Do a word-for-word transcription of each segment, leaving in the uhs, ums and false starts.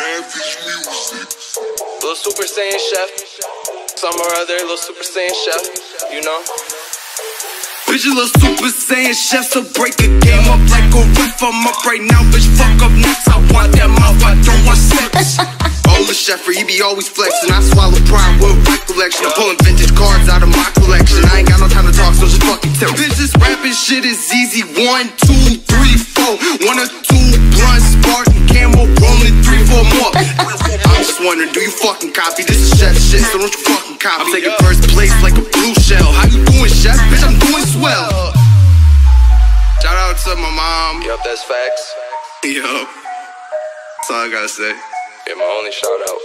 Little Super Saiyan chef, some or other, little Super Saiyan chef, you know. Bitch, a little Super Saiyan chef, so break a game up like a ref. I'm up right now, bitch, fuck up next. I want that mouth, I don't want sex. Oh, the chef, he be always flexing. I swallow prime with recollection. I'm pulling vintage cards out of my collection. I ain't got no time to talk, so just fucking tell. Bitch, this rapping shit is easy. One, two, three, four. One or two blunt, Spartan, camo, rolling three, four more. I'm just wondering, do you fucking copy? This is chef shit, so don't you fucking copy. I'm taking first place like a blue shell. How you doing, chef? Bitch, I'm doing swell. Shout out to my mom. Yup, that's facts. Yup. That's all I gotta say. Yeah, my only shout out.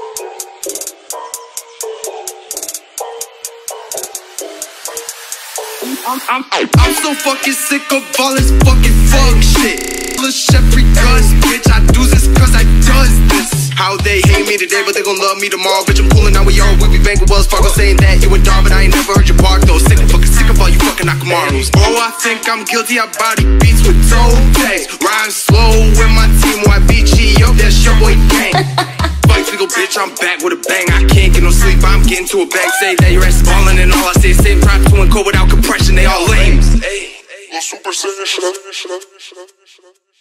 I'm, I'm, I'm so fucking sick of all this fucking fuck shit. Little chef regus, bitch, I do this cause I does this. How they hate me today, but they gon' love me tomorrow. Bitch, I'm coolin' out with y'all, we be banking Wells Fargo, saying that you a dog, but I ain't never heard you bark though. Sick of fucking sick of all you fucking Nakamaros. Oh, I think I'm guilty, I body beats with toe tags. Rhyme slow with my team, Y B G, yo, that's your boy gang. Fuck we go, bitch, I'm back with a bang. I can't get no sleep, I'm getting to a bag. Say that your ass ballin' and all I say is same prime two and cold without compression, they all lame. Little Super Saiyan chef.